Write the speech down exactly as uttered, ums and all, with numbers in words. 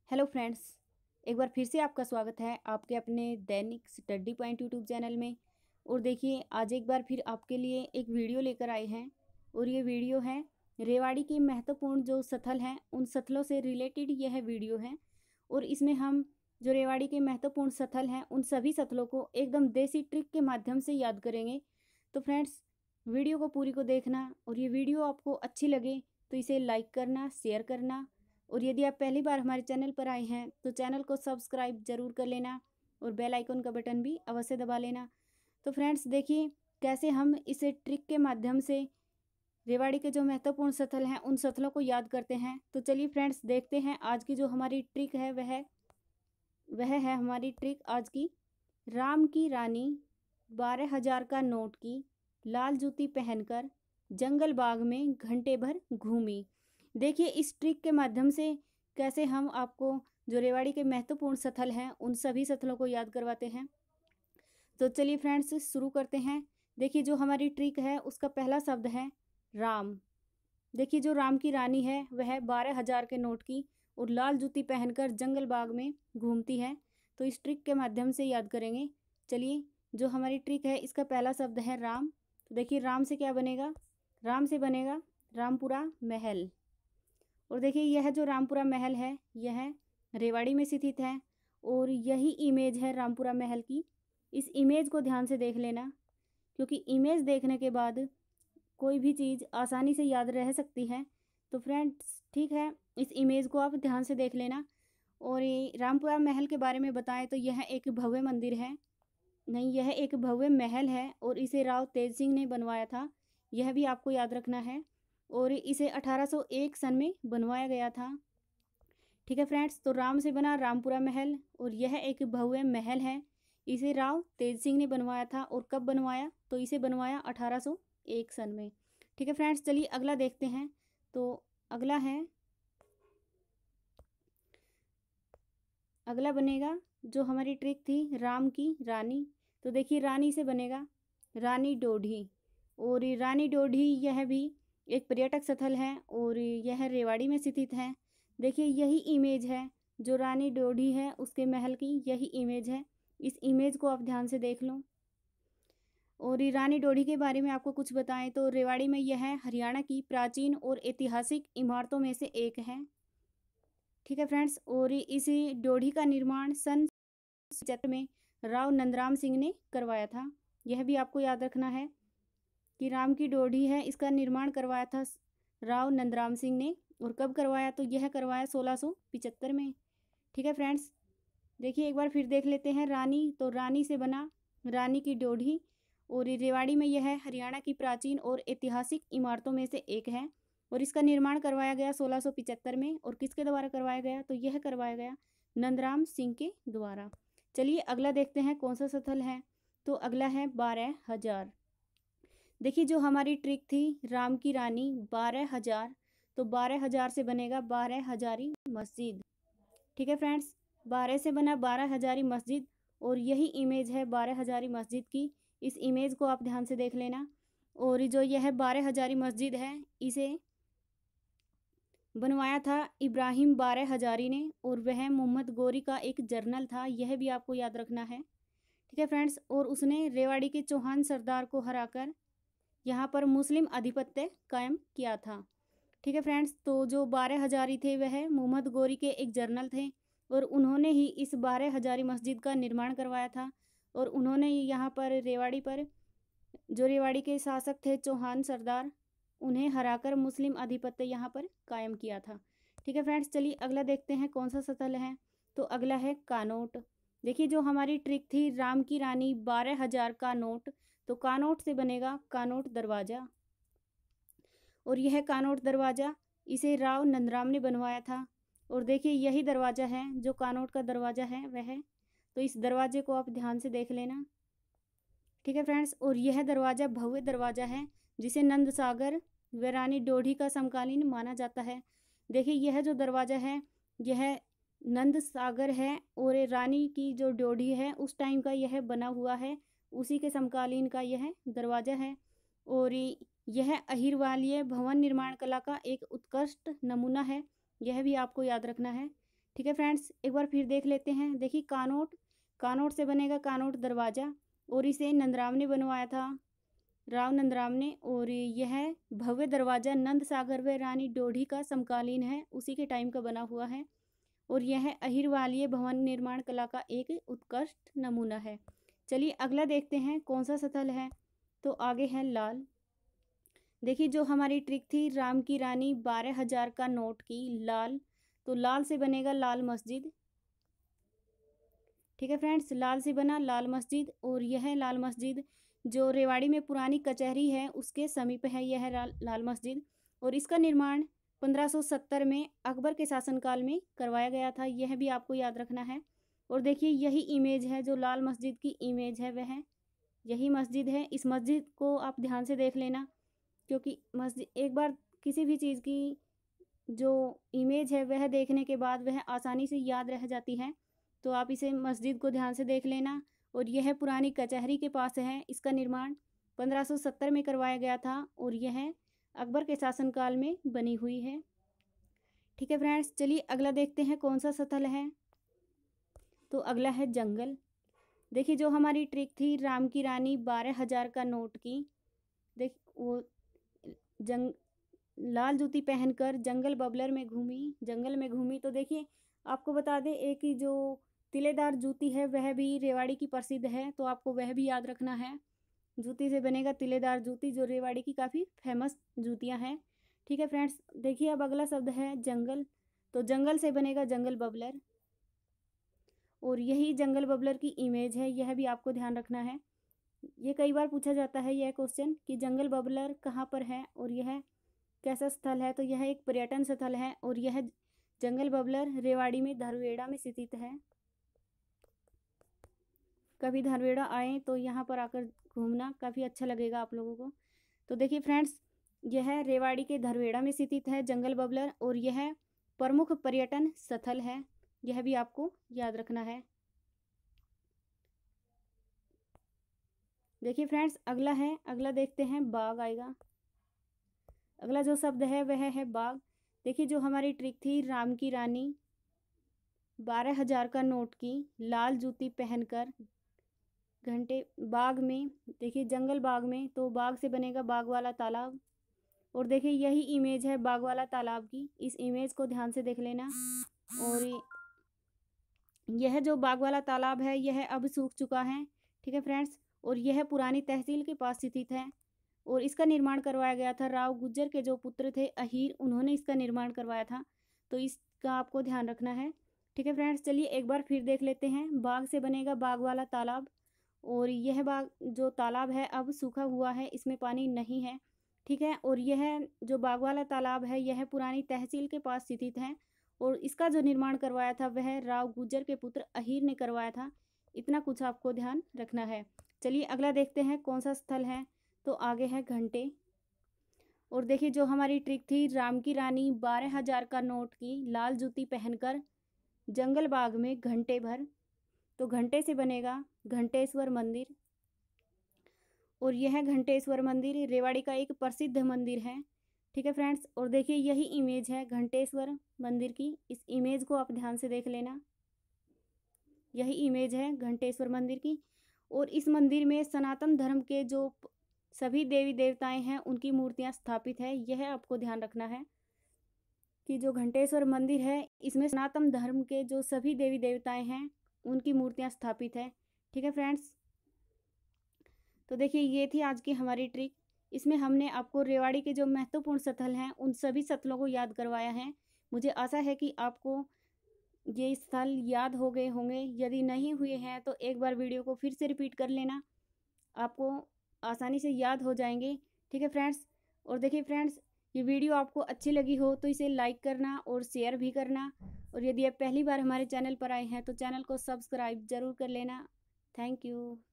Hello friends, एक बार फिर से आपका स्वागत है आपके अपने दैनिक स्टडी पॉइंट यूट्यूब चैनल में। और देखिए, आज एक बार फिर आपके लिए एक वीडियो लेकर आए हैं और ये वीडियो है रेवाड़ी के महत्वपूर्ण जो स्थल हैं उन स्थलों से रिलेटेड यह वीडियो है। और इसमें हम जो रेवाड़ी के महत्वपूर्ण स्थल हैं उन सभी स्थलों को एकदम देसी ट्रिक के माध्यम से याद करेंगे। तो फ्रेंड्स, वीडियो को पूरी को देखना और ये वीडियो आपको अच्छी लगे तो इसे लाइक करना, शेयर करना, और यदि आप पहली बार हमारे चैनल पर आए हैं तो चैनल को सब्सक्राइब जरूर कर लेना और बेल आइकन का बटन भी अवश्य दबा लेना। तो फ्रेंड्स, देखिए कैसे हम इसे ट्रिक के माध्यम से रेवाड़ी के जो महत्वपूर्ण स्थल हैं उन स्थलों को याद करते हैं। तो चलिए फ्रेंड्स, देखते हैं आज की जो हमारी ट्रिक है वह वह है हमारी ट्रिक आज की। राम की रानी बारह हजार का नोट की, लाल जूती पहनकर जंगल बाग में घंटे भर घूमी। देखिए, इस ट्रिक के माध्यम से कैसे हम आपको जो रेवाड़ी के महत्वपूर्ण स्थल हैं उन सभी स्थलों को याद करवाते हैं। तो चलिए फ्रेंड्स, शुरू करते हैं। देखिए, जो हमारी ट्रिक है उसका पहला शब्द है राम। देखिए, जो राम की रानी है वह बारह हजार के नोट की और लाल जूती पहनकर जंगल बाग में घूमती है। तो इस ट्रिक के माध्यम से याद करेंगे। चलिए, जो हमारी ट्रिक है इसका पहला शब्द है राम। तो देखिए, राम से क्या बनेगा? राम से बनेगा रामपुरा महल। और देखिए, यह जो रामपुरा महल है यह रेवाड़ी में स्थित है और यही इमेज है रामपुरा महल की। इस इमेज को ध्यान से देख लेना, क्योंकि इमेज देखने के बाद कोई भी चीज़ आसानी से याद रह सकती है। तो फ्रेंड्स, ठीक है, इस इमेज को आप ध्यान से देख लेना। और ये रामपुरा महल के बारे में बताएं तो यह एक भव्य मंदिर है, नहीं, यह एक भव्य महल है और इसे राव तेज सिंह ने बनवाया था, यह भी आपको याद रखना है। और इसे अठारह सौ एक सन में बनवाया गया था। ठीक है फ्रेंड्स, तो राम से बना रामपुरा महल और यह एक भव्य महल है। इसे राव तेज सिंह ने बनवाया था और कब बनवाया? तो इसे बनवाया अठारह सौ एक सन में। ठीक है फ्रेंड्स, चलिए अगला देखते हैं। तो अगला है अगला बनेगा जो हमारी ट्रिक थी राम की रानी। तो देखिए, रानी से बनेगा रानी डोढ़ी। और रानी डोढ़ी यह भी एक पर्यटक स्थल है और यह रेवाड़ी में स्थित है। देखिए, यही इमेज है जो रानी डोढ़ी है उसके महल की, यही इमेज है। इस इमेज को आप ध्यान से देख लो। और रानी डोढ़ी के बारे में आपको कुछ बताएं तो रेवाड़ी में यह हरियाणा की प्राचीन और ऐतिहासिक इमारतों में से एक है। ठीक है फ्रेंड्स, और इस डोढ़ी का निर्माण सन चैत्र में राव नंदराम सिंह ने करवाया था। यह भी आपको याद रखना है कि राम की डोढ़ी है, इसका निर्माण करवाया था राव नंदराम सिंह ने। और कब करवाया? तो यह करवाया सोलह सौ पिचहत्तर में। ठीक है फ्रेंड्स, देखिए एक बार फिर देख लेते हैं रानी। तो रानी से बना रानी की डोढ़ी और रेवाड़ी में यह हरियाणा की प्राचीन और ऐतिहासिक इमारतों में से एक है और इसका निर्माण करवाया गया सोलह सौ पिचहत्तर में। और किसके द्वारा करवाया गया? तो यह करवाया गया नंदराम सिंह के द्वारा। चलिए अगला देखते हैं कौन सा स्थल है। तो अगला है बारह हजार। देखिए, जो हमारी ट्रिक थी राम की रानी बारह हजार, तो बारह हजार से बनेगा बारह हजारी मस्जिद। ठीक है फ्रेंड्स, बारह से बना बारह हजारी मस्जिद और यही इमेज है बारह हजारी मस्जिद की। इस इमेज को आप ध्यान से देख लेना। और जो यह बारह हजारी मस्जिद है इसे बनवाया था इब्राहिम बारह हजारी ने और वह मोहम्मद गोरी का एक जर्नल था, यह भी आपको याद रखना है। ठीक है फ्रेंड्स, और उसने रेवाड़ी के चौहान सरदार को हराकर यहाँ पर मुस्लिम आधिपत्य कायम किया था। ठीक है फ्रेंड्स, तो जो बारह हजारी थे वह मोहम्मद गोरी के एक जर्नल थे और उन्होंने ही इस बारह हजारी मस्जिद का निर्माण करवाया था। और उन्होंने यहाँ पर रेवाड़ी पर जो रेवाड़ी के शासक थे चौहान सरदार, उन्हें हराकर मुस्लिम आधिपत्य यहाँ पर कायम किया था। ठीक है फ्रेंड्स, चलिए अगला देखते हैं कौन सा स्थल है। तो अगला है कानोट। देखिए, जो हमारी ट्रिक थी राम की रानी बारह हजार का नोट, तो कानोट से बनेगा कानोट दरवाज़ा। और यह कानोट दरवाज़ा इसे राव नंदराम ने बनवाया था। और देखिए, यही दरवाज़ा है जो कानोट का दरवाज़ा है वह। तो इस दरवाजे को आप ध्यान से देख लेना। ठीक है फ्रेंड्स, और यह दरवाज़ा भव्य दरवाज़ा है जिसे नंद सागर व रानी डोढ़ी का समकालीन माना जाता है। देखिए, यह जो दरवाज़ा है यह नंद सागर है और रानी की जो डोढ़ी है उस टाइम का यह बना हुआ है, उसी के समकालीन का यह दरवाज़ा है। और यह अहिरवालीय भवन निर्माण कला का एक उत्कृष्ट नमूना है, यह भी आपको याद रखना है। ठीक है फ्रेंड्स, एक बार फिर देख लेते हैं। देखिए कानोट, कानोट से बनेगा कानोट दरवाज़ा, और इसे नंदराम ने बनवाया था, राव नंदराम ने। और यह भव्य दरवाज़ा नंद सागर व रानी डोडी का समकालीन है, उसी के टाइम का बना हुआ है। और यह अहिरवालिय भवन निर्माण कला का एक उत्कृष्ट नमूना है। चलिए अगला देखते हैं कौन सा स्थल है। तो आगे है लाल। देखिए जो हमारी ट्रिक थी राम की रानी बारह हजार का नोट की लाल, तो लाल से बनेगा लाल मस्जिद। ठीक है फ्रेंड्स, लाल से बना लाल मस्जिद। और यह लाल मस्जिद जो रेवाड़ी में पुरानी कचहरी है उसके समीप है यह लाल मस्जिद। और इसका निर्माण पंद्रह सौ सत्तर में अकबर के शासनकाल में करवाया गया था, यह भी आपको याद रखना है। और देखिए यही इमेज है जो लाल मस्जिद की इमेज है, वह यही मस्जिद है। इस मस्जिद को आप ध्यान से देख लेना, क्योंकि मस्जिद एक बार किसी भी चीज़ की जो इमेज है वह देखने के बाद वह आसानी से याद रह जाती है। तो आप इसे मस्जिद को ध्यान से देख लेना। और यह पुरानी कचहरी के पास है, इसका निर्माण पंद्रह सौ सत्तर में करवाया गया था, और यह अकबर के शासनकाल में बनी हुई है। ठीक है फ्रेंड्स, चलिए अगला देखते हैं कौन सा स्थल है। तो अगला है जंगल। देखिए जो हमारी ट्रिक थी राम की रानी बारह हजार का नोट की, देख वो जंग लाल जूती पहनकर जंगल बबलर में घूमी, जंगल में घूमी। तो देखिए आपको बता दें एक ही जो तिलेदार जूती है वह भी रेवाड़ी की प्रसिद्ध है, तो आपको वह भी याद रखना है। जूती से बनेगा तिलेदार जूती, जो रेवाड़ी की काफ़ी फेमस जूतियां हैं। ठीक है फ्रेंड्स, देखिए अब अगला शब्द है जंगल। तो जंगल से बनेगा जंगल बबलर, और यही जंगल बबलर की इमेज है, यह भी आपको ध्यान रखना है। ये कई बार पूछा जाता है यह क्वेश्चन कि जंगल बबलर कहाँ पर है और यह कैसा स्थल है। तो यह एक पर्यटन स्थल है, और यह जंगल बबलर रेवाड़ी में धरवेड़ा में स्थित है। कभी धरवेड़ा आए तो यहाँ पर आकर घूमना, काफ़ी अच्छा लगेगा आप लोगों को। तो देखिए फ्रेंड्स, यह रेवाड़ी के धरवेड़ा में स्थित है जंगल बबलर, और यह प्रमुख पर्यटन स्थल है, यह भी आपको याद रखना है। देखिए फ्रेंड्स अगला है, अगला देखते हैं बाग आएगा। अगला जो शब्द है वह है बाग। देखिए जो हमारी ट्रिक थी राम की रानी बारह हजार का नोट की लाल जूती पहनकर घंटे बाग में, देखिए जंगल बाग में, तो बाग से बनेगा बाग वाला तालाब। और देखिए यही इमेज है बाग वाला तालाब की, इस इमेज को ध्यान से देख लेना। और यह जो बाग वाला तालाब है यह अब सूख चुका है। ठीक है फ्रेंड्स, और यह पुरानी तहसील के पास स्थित है, और इसका निर्माण करवाया गया था राव गुज्जर के जो पुत्र थे अहीर, उन्होंने इसका निर्माण करवाया था। तो इसका आपको ध्यान रखना है। ठीक है फ्रेंड्स, चलिए एक बार फिर देख लेते हैं। बाग से बनेगा बाग वाला तालाब, और यह बाग जो तालाब है अब सूखा हुआ है, इसमें पानी नहीं है। ठीक है, और यह जो बाग वाला तालाब है यह पुरानी तहसील के पास स्थित है, और इसका जो निर्माण करवाया था वह राव गुज्जर के पुत्र अहीर ने करवाया था। इतना कुछ आपको ध्यान रखना है। चलिए अगला देखते हैं कौन सा स्थल है। तो आगे है घंटे। और देखिए जो हमारी ट्रिक थी राम की रानी बारह हजार का नोट की लाल जूती पहनकर जंगल बाग में घंटे भर, तो घंटे से बनेगा घंटेश्वर मंदिर। और यह घंटेश्वर मंदिर रेवाड़ी का एक प्रसिद्ध मंदिर है। ठीक है फ्रेंड्स, और देखिए यही इमेज है घंटेश्वर मंदिर की, इस इमेज को आप ध्यान से देख लेना। यही इमेज है घंटेश्वर मंदिर की, और इस मंदिर में सनातन धर्म के जो सभी देवी देवताएं हैं उनकी मूर्तियां स्थापित है। यह आपको ध्यान रखना है कि जो घंटेश्वर मंदिर है इसमें सनातन धर्म के जो सभी देवी देवताएं हैं उनकी मूर्तियां स्थापित है। ठीक है फ्रेंड्स, तो देखिए ये थी आज की हमारी ट्रिक। इसमें हमने आपको रेवाड़ी के जो महत्वपूर्ण स्थल हैं उन सभी स्थलों को याद करवाया है। मुझे आशा है कि आपको ये स्थल याद हो गए होंगे। यदि नहीं हुए हैं तो एक बार वीडियो को फिर से रिपीट कर लेना, आपको आसानी से याद हो जाएंगे। ठीक है फ्रेंड्स, और देखिए फ्रेंड्स ये वीडियो आपको अच्छी लगी हो तो इसे लाइक करना और शेयर भी करना, और यदि आप पहली बार हमारे चैनल पर आए हैं तो चैनल को सब्सक्राइब ज़रूर कर लेना। Thank you.